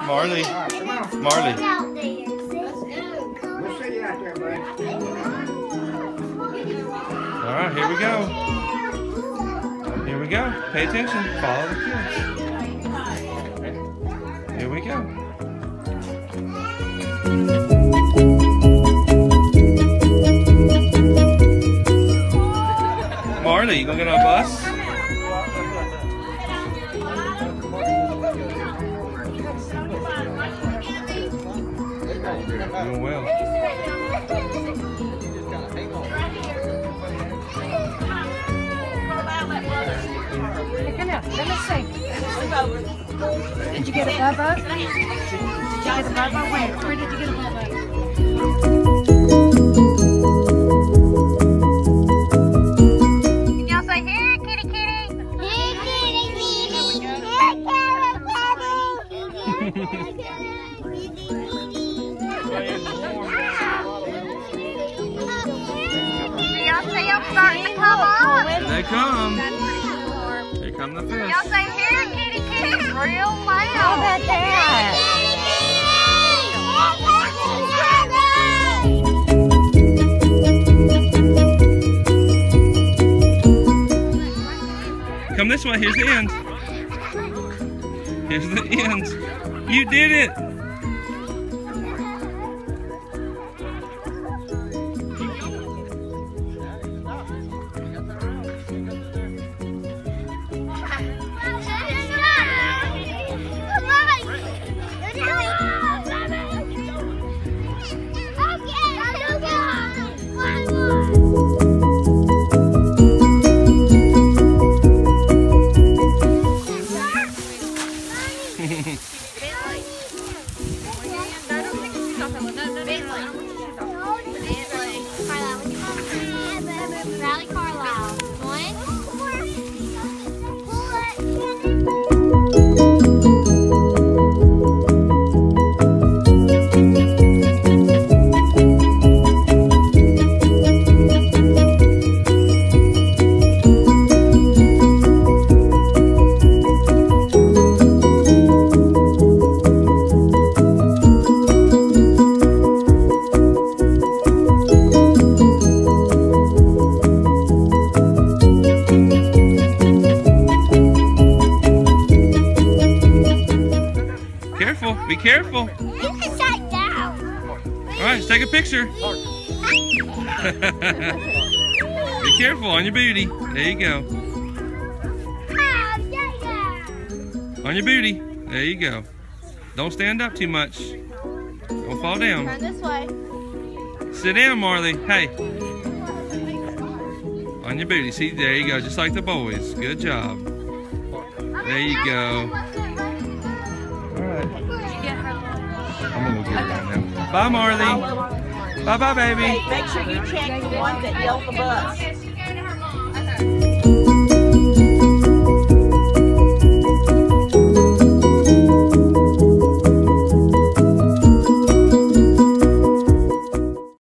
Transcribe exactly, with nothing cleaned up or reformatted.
Marley. Right, come on. Marley. We'll see you out there, buddy. All right, here we go. Here we go. Pay attention. Follow the kids. Here we go. Marley, you gonna get on a bus? Doing well. Come here, let me see. Did you get a bubba? Did you get a bubba? Where? Where did you get a bubba? Can y'all say here, kitty kitty? Here, kitty kitty. Here, kitty kitty. Y'all say I'm starting to come on. Here they come. Here come the fish. Y'all say here, kitty kitty. It's real loud. How about that? Come this way. Here's the end. Here's the end. You did it. Careful, be careful. You can sit down. All right, let's take a picture. Be careful on your booty. There you go. On your booty. There you go. Don't stand up too much. Don't fall down. Turn this way. Sit down, Marley. Hey. On your booty. See, there you go. Just like the boys. Good job. There you go. Alright. I'm gonna go get her right now. Bye, Marley. Bye bye, baby. Hey, make sure you check the ones that yell the bus.